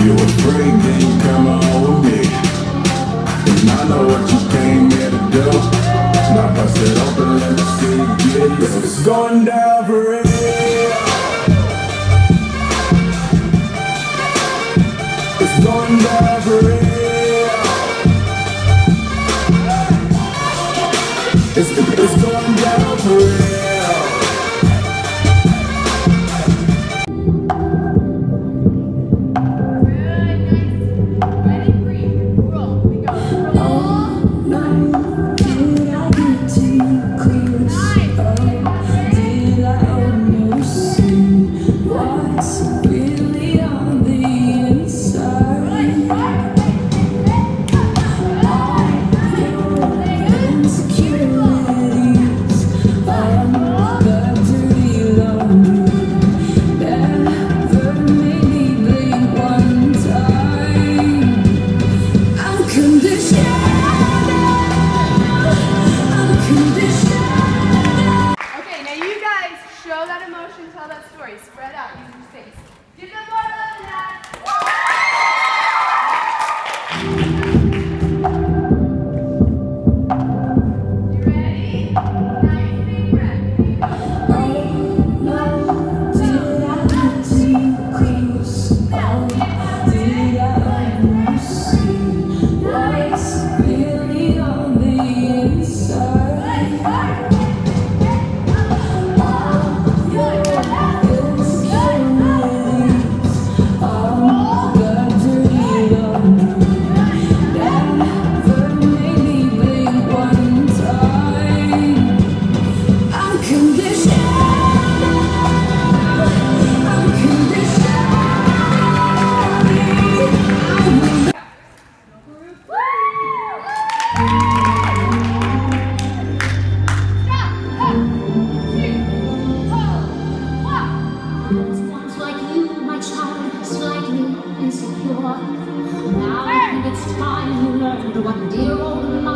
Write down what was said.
you're afraid, then you come on with me. And I know what you came here to do. Now bust it open, let me see you get loose. It's going down for real. It's going down for real. It's going down for real. Show that emotion, tell that story. Spread out using your face. Give them more love than that. You ready? Nice big breath. Now I think it's time you learned what dear old